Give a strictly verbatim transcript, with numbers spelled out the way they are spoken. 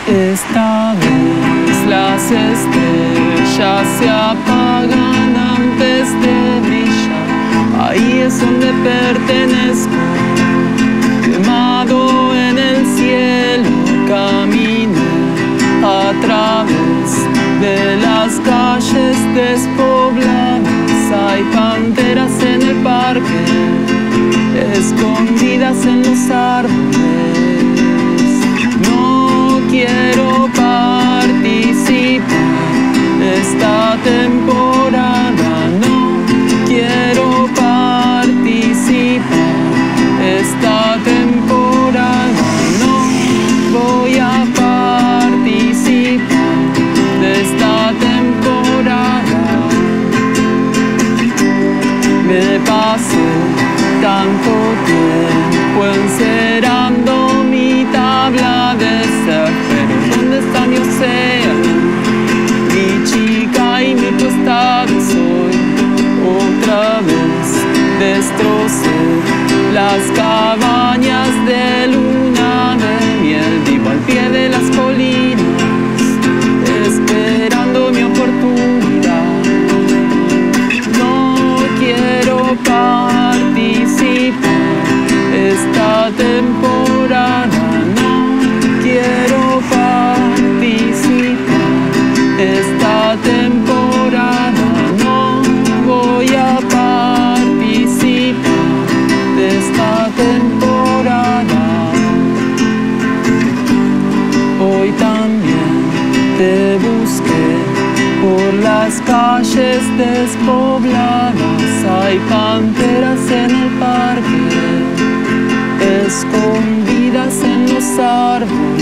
Esta vez las estrellas se apagan antes de brillar. Ahí es donde pertenezco, quemado en el cielo. Caminé a través de las calles despobladas. Hay panteras en el parque, escondidas en los árboles. No quiero participar esta temporada, no quiero participar esta temporada, no voy a participar de esta temporada. Me pasé tanto tiempo encerrando mi tabla de surf, pero ¿dónde está mi océano? Mi chica y mi tostado soy. Otra vez destrocé las cabañas de luna de miel. Vivo al pie de las colinas, esperando mi oportunidad. No quiero participar esta temporada, no quiero participar esta temporada, no voy a participar de esta temporada. Hoy también te busqué por las calles despobladas. Hay panteras en el parque, escondidas en los árboles.